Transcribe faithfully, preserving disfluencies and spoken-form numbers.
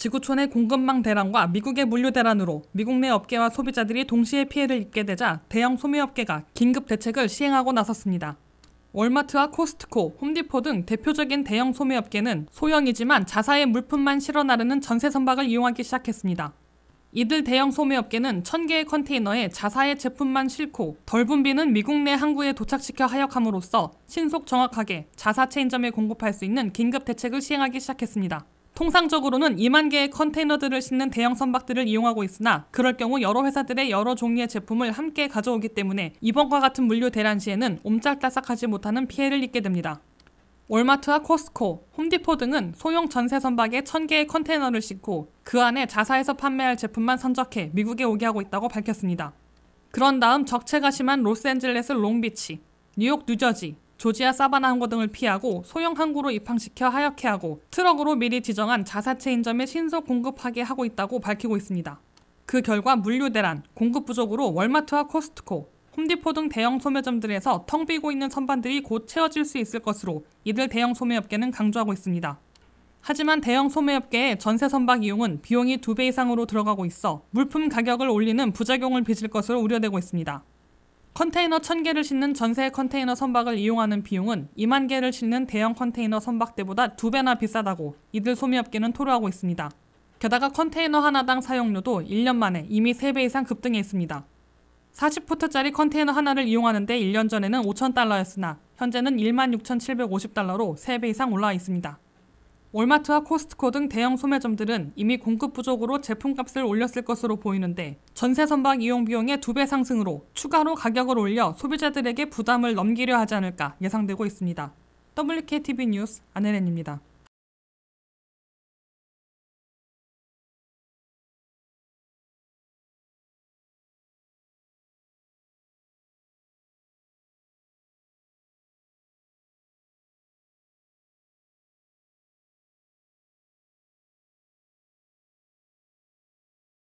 지구촌의 공급망 대란과 미국의 물류 대란으로 미국 내 업계와 소비자들이 동시에 피해를 입게 되자 대형 소매업계가 긴급 대책을 시행하고 나섰습니다. 월마트와 코스트코, 홈디포 등 대표적인 대형 소매업계는 소형이지만 자사의 물품만 실어 나르는 전세 선박을 이용하기 시작했습니다. 이들 대형 소매업계는 천 개의 컨테이너에 자사의 제품만 싣고 덜 붐비는 미국 내 항구에 도착시켜 하역함으로써 신속 정확하게 자사 체인점에 공급할 수 있는 긴급 대책을 시행하기 시작했습니다. 통상적으로는 이만 개의 컨테이너들을 싣는 대형 선박들을 이용하고 있으나 그럴 경우 여러 회사들의 여러 종류의 제품을 함께 가져오기 때문에 이번과 같은 물류 대란 시에는 옴짝달싹하지 못하는 피해를 입게 됩니다. 월마트와 코스트코, 홈디포 등은 소형 전세 선박에 천 개의 컨테이너를 싣고 그 안에 자사에서 판매할 제품만 선적해 미국에 오게 하고 있다고 밝혔습니다. 그런 다음 적체가 심한 로스앤젤레스 롱비치, 뉴욕 뉴저지, 조지아 사바나 항구 등을 피하고 소형 항구로 입항시켜 하역해 하고 트럭으로 미리 지정한 자사 체인점에 신속 공급하게 하고 있다고 밝히고 있습니다. 그 결과 물류 대란, 공급 부족으로 월마트와 코스트코, 홈디포 등 대형 소매점들에서 텅 비고 있는 선반들이 곧 채워질 수 있을 것으로 이들 대형 소매업계는 강조하고 있습니다. 하지만 대형 소매업계의 전세 선박 이용은 비용이 두 배 이상으로 들어가고 있어 물품 가격을 올리는 부작용을 빚을 것으로 우려되고 있습니다. 컨테이너 천 개를 싣는 전세 컨테이너 선박을 이용하는 비용은 이만 개를 싣는 대형 컨테이너 선박대보다 두 배나 비싸다고 이들 소매업계는 토로하고 있습니다. 게다가 컨테이너 하나당 사용료도 일 년 만에 이미 세 배 이상 급등해 있습니다. 사십 푸트짜리 컨테이너 하나를 이용하는데 일 년 전에는 오천 달러였으나 현재는 일만 육천칠백오십 달러로 세 배 이상 올라와 있습니다. 월마트와 코스트코 등 대형 소매점들은 이미 공급 부족으로 제품값을 올렸을 것으로 보이는데 전세 선박 이용 비용의 두 배 상승으로 추가로 가격을 올려 소비자들에게 부담을 넘기려 하지 않을까 예상되고 있습니다. 더블유케이티비 뉴스 안혜린입니다.